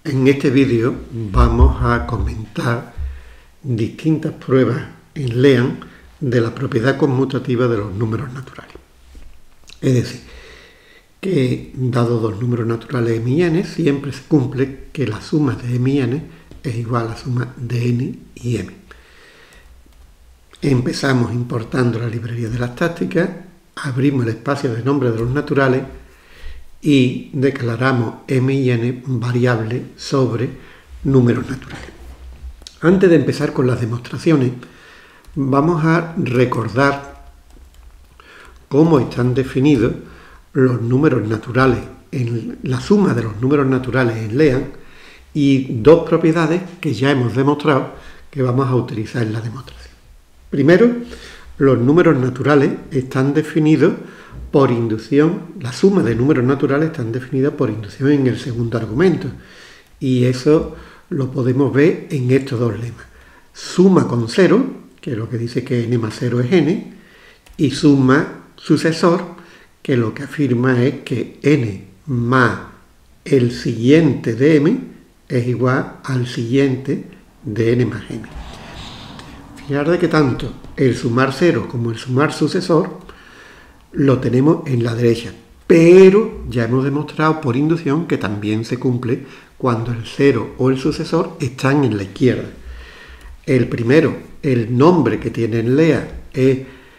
En este vídeo vamos a comentar distintas pruebas en LEAN de la propiedad conmutativa de los números naturales. Es decir, que dado dos números naturales m y n, siempre se cumple que la suma de m y n es igual a la suma de n y m. Empezamos importando la librería de las tácticas, abrimos el espacio de nombre de los naturales y declaramos m y n variable sobre números naturales. Antes de empezar con las demostraciones, vamos a recordar cómo están definidos los números naturales, en la suma de los números naturales en LEAN y dos propiedades que ya hemos demostrado que vamos a utilizar en la demostración. Primero, los números naturales están definidos por inducción, la suma de números naturales están definidas por inducción en el segundo argumento. Y eso lo podemos ver en estos dos lemas. Suma con 0, que es lo que dice que n más 0 es n, y suma sucesor, que lo que afirma es que n más el siguiente de m es igual al siguiente de n más m. Fijaros de que tanto el sumar 0 como el sumar sucesor lo tenemos en la derecha, pero ya hemos demostrado por inducción que también se cumple cuando el 0 o el sucesor están en la izquierda. El primero, el nombre que tiene en LEAN es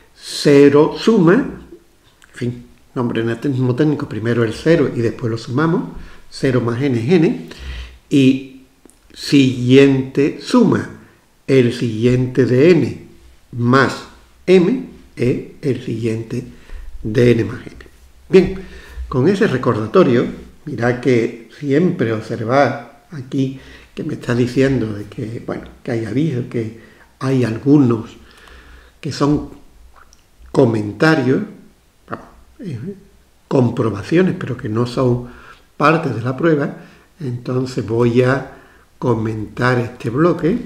0 suma, en fin, nombre mnemotécnico, primero el 0 y después lo sumamos, 0 más n es n, y siguiente suma, el siguiente de n más m es el siguiente de n más n. Bien, con ese recordatorio, mirad que siempre observad aquí que me está diciendo de que, bueno, que hay avisos, que hay algunos que son comentarios, comprobaciones, pero que no son parte de la prueba. Entonces voy a comentar este bloque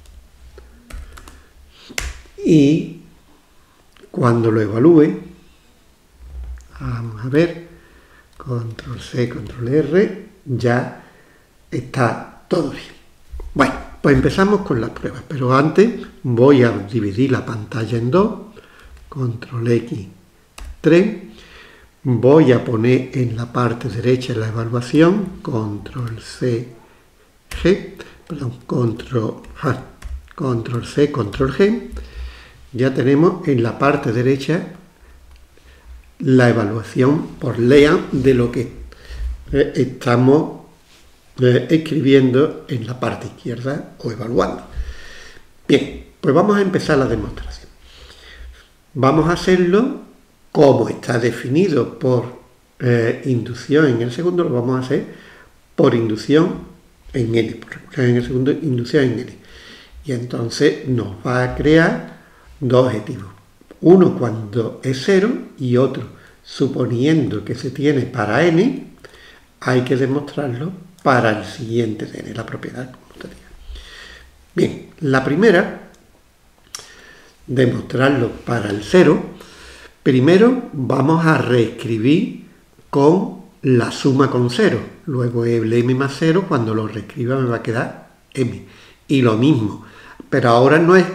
y cuando lo evalúe, vamos a ver, control C, control R, ya está todo bien. Bueno, pues empezamos con las pruebas, pero antes voy a dividir la pantalla en dos, control X, 3, voy a poner en la parte derecha la evaluación, control C, G, perdón, control C, control G, ya tenemos en la parte derecha la evaluación por LEAN de lo que estamos escribiendo en la parte izquierda o evaluando. Bien, pues vamos a empezar la demostración. Vamos a hacerlo como está definido por inducción en el segundo, lo vamos a hacer por inducción en n, por recursión en el segundo, inducción en n. Y entonces nos va a crear dos objetivos. Uno cuando es 0 y otro suponiendo que se tiene para n, hay que demostrarlo para el siguiente de n, la propiedad conmutativa. Bien, la primera, demostrarlo para el 0, primero vamos a reescribir con la suma con 0, luego el m más 0, cuando lo reescriba me va a quedar m. Y lo mismo, pero ahora no es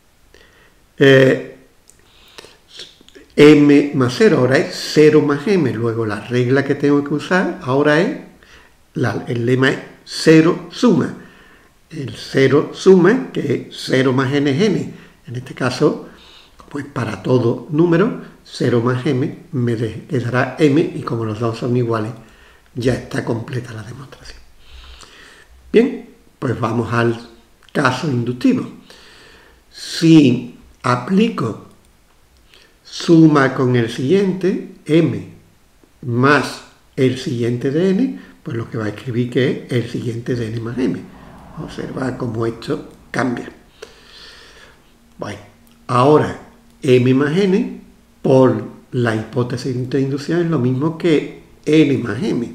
m más 0, ahora es 0 más m, luego la regla que tengo que usar ahora es, el lema es 0 suma, el 0 suma, que es 0 más n es n, en este caso, pues para todo número, 0 más m me quedará m, y como los dos son iguales, ya está completa la demostración. Bien, pues vamos al caso inductivo. Si aplico suma con el siguiente, m más el siguiente de n, pues lo que va a escribir que es el siguiente de n más m. Observa cómo esto cambia. Bueno, ahora m más n, por la hipótesis de inducción, es lo mismo que n más m.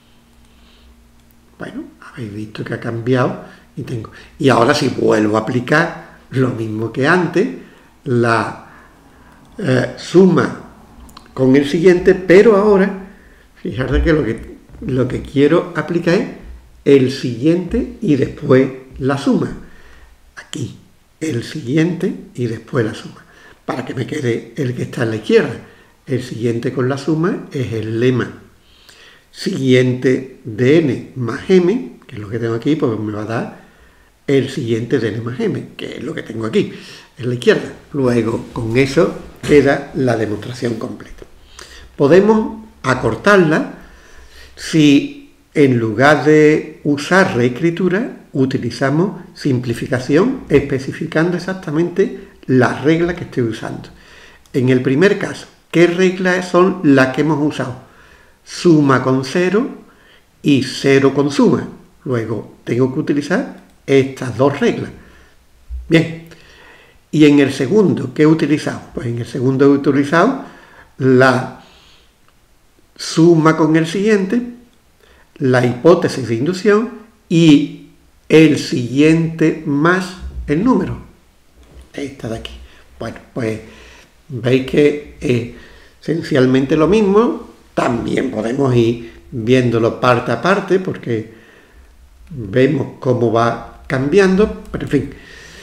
Bueno, habéis visto que ha cambiado y ahora si vuelvo a aplicar lo mismo que antes, la suma con el siguiente, pero ahora, fijaros que lo que quiero aplicar es el siguiente y después la suma. Aquí, el siguiente y después la suma. Para que me quede el que está a la izquierda. El siguiente con la suma es el lema. Siguiente de n más m, que es lo que tengo aquí, pues me va a dar el siguiente de n más m, que es lo que tengo aquí, en la izquierda. Luego, con eso queda la demostración completa. Podemos acortarla si en lugar de usar reescritura utilizamos simplificación especificando exactamente las reglas que estoy usando. En el primer caso, ¿qué reglas son las que hemos usado? Suma con 0 y 0 con suma. Luego tengo que utilizar estas dos reglas. Bien. Y en el segundo, ¿qué he utilizado? Pues en el segundo he utilizado la suma con el siguiente, la hipótesis de inducción y el siguiente más el número. Esta de aquí. Bueno, pues veis que es esencialmente lo mismo. También podemos ir viéndolo parte a parte porque vemos cómo va cambiando, pero en fin.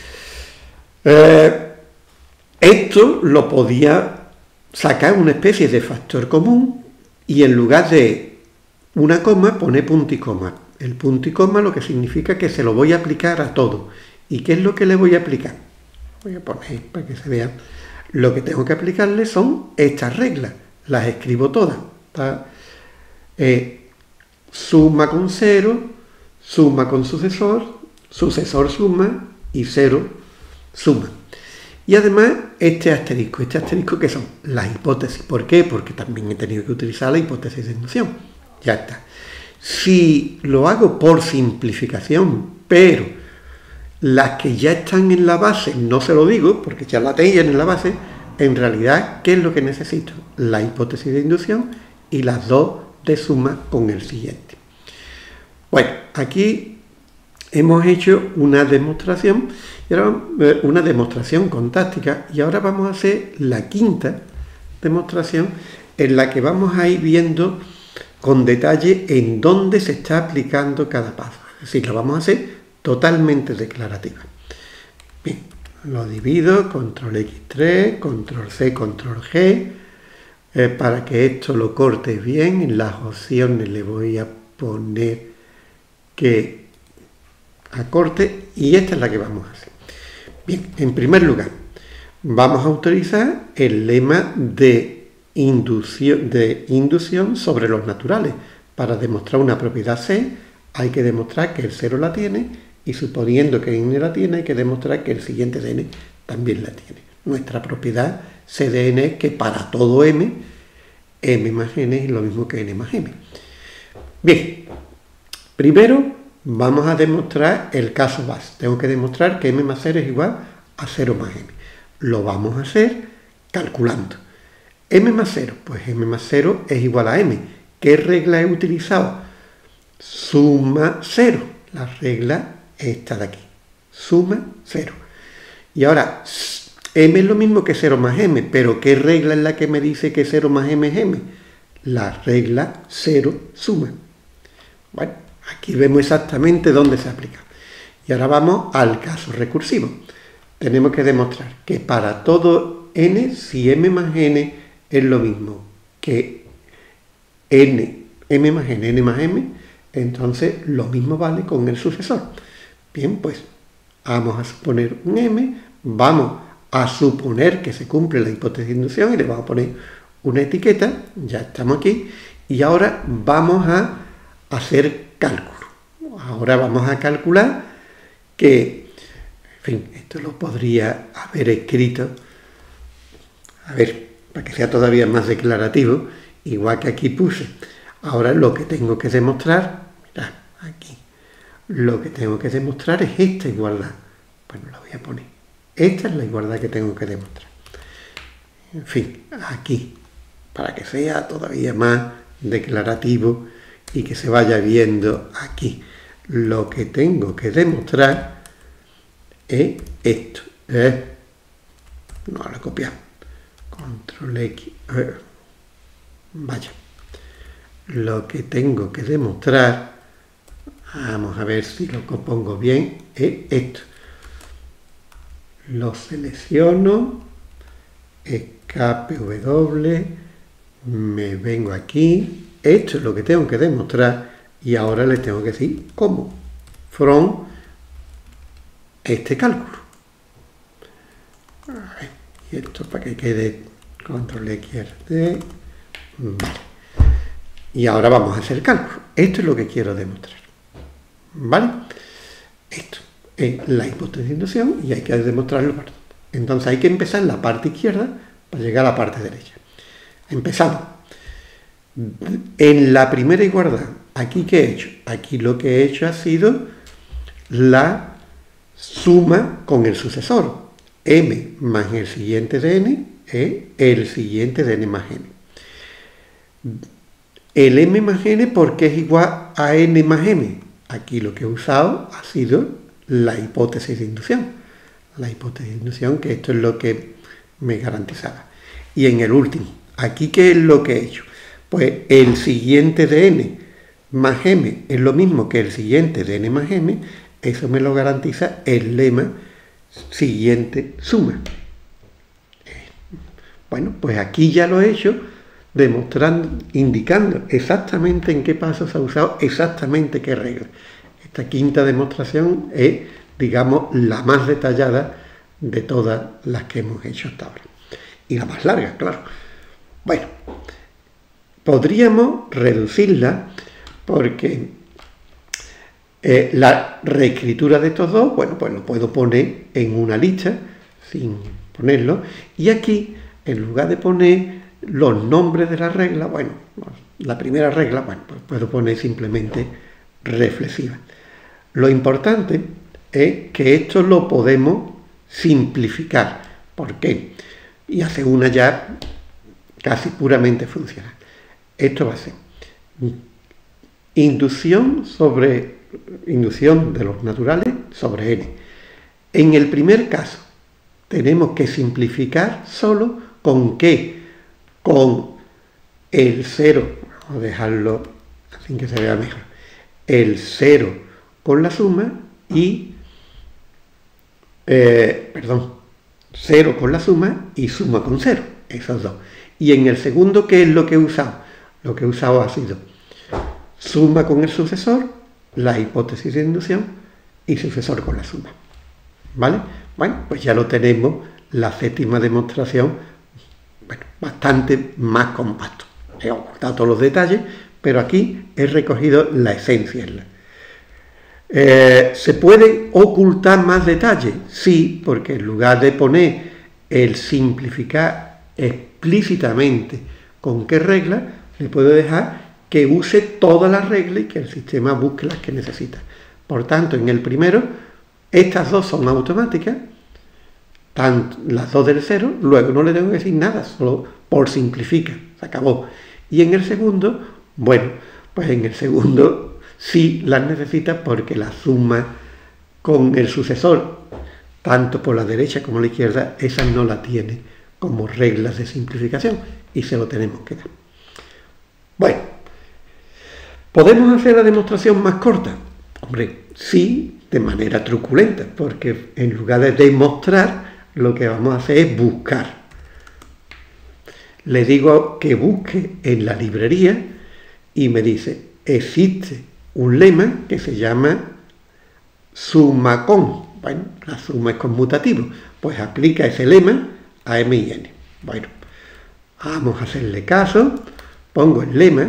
Esto lo podía sacar una especie de factor común y en lugar de una coma pone punto y coma. El punto y coma lo que significa que se lo voy a aplicar a todo. ¿Y qué es lo que le voy a aplicar? Voy a poner para que se vea. Lo que tengo que aplicarle son estas reglas. Las escribo todas. Suma con 0, suma con sucesor, sucesor suma y 0 suma. Y además este asterisco que son las hipótesis. ¿Por qué? Porque también he tenido que utilizar la hipótesis de inducción. Ya está. Si lo hago por simplificación, pero las que ya están en la base no se lo digo, porque ya la tenían en la base, en realidad, ¿qué es lo que necesito? La hipótesis de inducción y las dos de suma con el siguiente. Bueno, aquí hemos hecho una demostración, una demostración contáctica, y ahora vamos a hacer la quinta demostración en la que vamos a ir viendo con detalle en dónde se está aplicando cada paso. Es decir, lo vamos a hacer totalmente declarativa. Bien, lo divido, control X3, control C, control G, para que esto lo corte bien. En las opciones le voy a poner que acorte y esta es la que vamos a hacer. Bien, en primer lugar, vamos a utilizar el lema de inducción sobre los naturales. Para demostrar una propiedad C hay que demostrar que el 0 la tiene y suponiendo que n la tiene hay que demostrar que el siguiente de n también la tiene. Nuestra propiedad C de n es que para todo m más n es lo mismo que n más m. Bien, primero vamos a demostrar el caso base. Tengo que demostrar que m más 0 es igual a 0 más m. Lo vamos a hacer calculando. M más 0, pues m más 0 es igual a m. ¿Qué regla he utilizado? Suma 0. La regla es esta de aquí. Suma 0. Y ahora, m es lo mismo que 0 más m, pero ¿qué regla es la que me dice que 0 más m es m? La regla 0 suma. Bueno, aquí vemos exactamente dónde se aplica. Y ahora vamos al caso recursivo. Tenemos que demostrar que para todo n, si m más n es lo mismo que m más n más m, entonces lo mismo vale con el sucesor. Bien, pues vamos a suponer un m, vamos a suponer que se cumple la hipótesis de inducción y le vamos a poner una etiqueta, ya estamos aquí, y ahora vamos a hacer cálculo. Ahora vamos a calcular que, en fin, esto lo podría haber escrito, a ver, para que sea todavía más declarativo, igual que aquí puse. Ahora lo que tengo que demostrar, mirad, aquí, lo que tengo que demostrar es esta igualdad. Bueno, la voy a poner. Esta es la igualdad que tengo que demostrar. En fin, aquí, para que sea todavía más declarativo y que se vaya viendo aquí. Lo que tengo que demostrar es esto. No lo he copiado. Control X. Vaya. Lo que tengo que demostrar, Vamos a ver si lo compongo bien. Esto. Lo selecciono. Escape W. Me vengo aquí. Esto es lo que tengo que demostrar. Y ahora les tengo que decir cómo. From este cálculo. Y esto para que quede control X, D. Vale. Y ahora vamos a hacer el cálculo. Esto es lo que quiero demostrar. ¿Vale? Esto es la hipótesis de inducción y hay que demostrarlo. Entonces hay que empezar en la parte izquierda para llegar a la parte derecha. Empezamos. En la primera igualdad, ¿aquí qué he hecho? Aquí lo que he hecho ha sido la suma con el sucesor. M más el siguiente de n es el siguiente de n más n. El m más n porque es igual a n más m. Aquí lo que he usado ha sido la hipótesis de inducción. La hipótesis de inducción, que esto es lo que me garantizaba. Y en el último, ¿aquí qué es lo que he hecho? Pues el siguiente de n más m es lo mismo que el siguiente de n más m. Eso me lo garantiza el lema siguiente suma. Bueno, pues aquí ya lo he hecho, demostrando, indicando exactamente en qué pasos se ha usado exactamente qué regla. Esta quinta demostración es, digamos, la más detallada de todas las que hemos hecho hasta ahora. Y la más larga, claro. Bueno, podríamos reducirla porque la reescritura de estos dos, bueno, pues lo puedo poner en una lista sin ponerlo. Y aquí, en lugar de poner los nombres de la regla, bueno, la primera regla, bueno, pues puedo poner simplemente reflexiva. Lo importante es que esto lo podemos simplificar. ¿Por qué? Y hacer una ya casi puramente funcional. Esto va a ser inducción de los naturales sobre n. En el primer caso, tenemos que simplificar solo con qué, con el 0, vamos a dejarlo así que se vea mejor, el 0 con la suma y, 0 con la suma y suma con 0, esos dos. Y en el segundo, ¿qué es lo que he usado? Lo que he usado ha sido suma con el sucesor, la hipótesis de inducción y sucesor con la suma. ¿Vale? Bueno, pues ya lo tenemos, la séptima demostración, bueno, bastante más compacto. He ocultado todos los detalles, pero aquí he recogido la esencia. ¿Se puede ocultar más detalles? Sí, porque en lugar de poner el simplificar explícitamente con qué regla, le puedo dejar que use todas las reglas y que el sistema busque las que necesita. Por tanto, en el primero, estas dos son automáticas, tanto las dos del 0, luego no le tengo que decir nada, solo por simplifica, se acabó. Y en el segundo, bueno, pues en el segundo sí las necesita porque la suma con el sucesor, tanto por la derecha como la izquierda, esa no la tiene como reglas de simplificación y se lo tenemos que dar. Bueno, ¿podemos hacer la demostración más corta? Hombre, sí, de manera truculenta, porque en lugar de demostrar, lo que vamos a hacer es buscar. Le digo que busque en la librería y me dice, existe un lema que se llama suma con. Bueno, la suma es conmutativo, pues aplica ese lema a m y n. Bueno, vamos a hacerle caso, pongo el lema,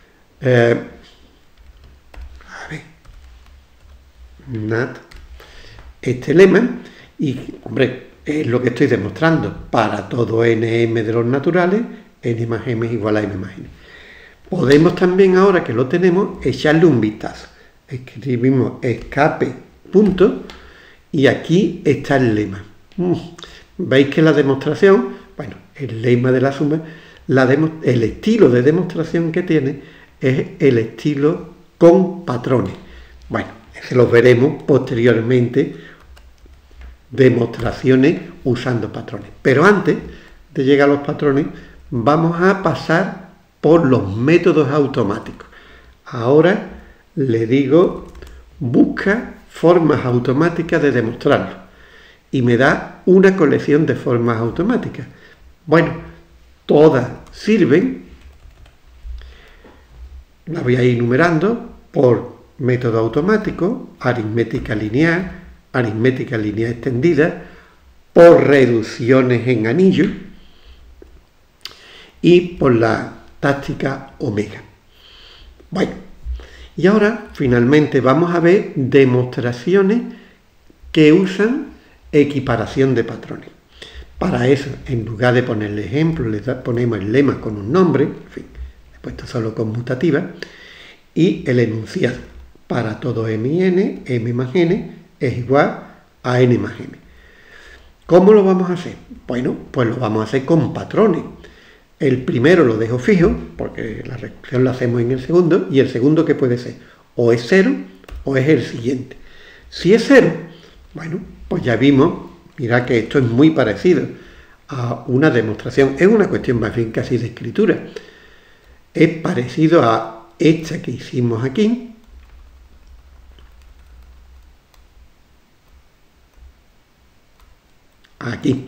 nat, este lema, y, hombre, es lo que estoy demostrando para todo nm de los naturales, n más m es igual a m más n. Podemos también, ahora que lo tenemos, echarle un vistazo. Escribimos escape punto y aquí está el lema. ¿Veis que la demostración, bueno, el lema de la suma, el estilo de demostración que tiene es el estilo con patrones? Bueno, se los veremos posteriormente, demostraciones usando patrones. Pero antes de llegar a los patrones, vamos a pasar por los métodos automáticos. Ahora le digo busca formas automáticas de demostrarlo y me da una colección de formas automáticas. Bueno, todas sirven, las voy a ir enumerando por método automático, aritmética lineal extendida, por reducciones en anillo y por la táctica omega. Bueno, y ahora finalmente vamos a ver demostraciones que usan equiparación de patrones. Para eso, en lugar de ponerle ejemplo, le ponemos el lema con un nombre, en fin, he puesto solo conmutativa, y el enunciado. Para todo m y n, m más n es igual a n más m. ¿Cómo lo vamos a hacer? Bueno, pues lo vamos a hacer con patrones. El primero lo dejo fijo, porque la recursión la hacemos en el segundo, y el segundo, ¿qué puede ser? O es 0 o es el siguiente. Si es 0, bueno, pues ya vimos, mirad que esto es muy parecido a una demostración, es una cuestión más bien casi de escritura. Es parecido a esta que hicimos aquí. Aquí.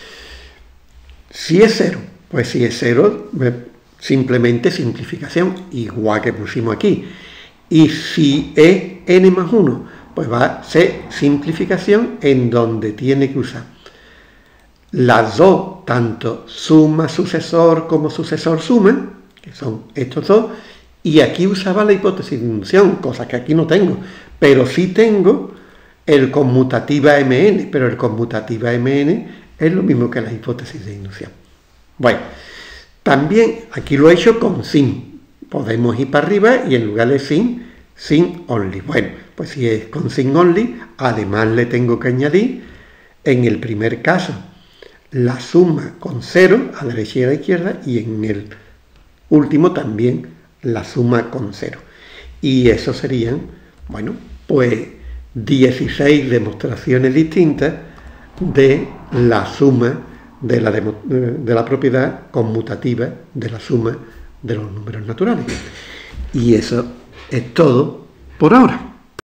Si es 0, pues si es 0, simplemente simplificación, igual que pusimos aquí. Y si es n más 1, pues va a ser simplificación en donde tiene que usar las dos, tanto suma sucesor como sucesor suma, que son estos dos, y aquí usaba la hipótesis de inducción, cosa que aquí no tengo, pero sí tengo el conmutativa mn, pero el conmutativa mn es lo mismo que la hipótesis de inducción. Bueno, también aquí lo he hecho con sin. Podemos ir para arriba y en lugar de sin only. Bueno, pues si es con sin only, además le tengo que añadir, en el primer caso, la suma con 0 a la derecha y a la izquierda, y en el último también la suma con 0. Y eso serían, bueno, pues 16 demostraciones distintas de la suma de la propiedad conmutativa de la suma de los números naturales. Y eso es todo por ahora.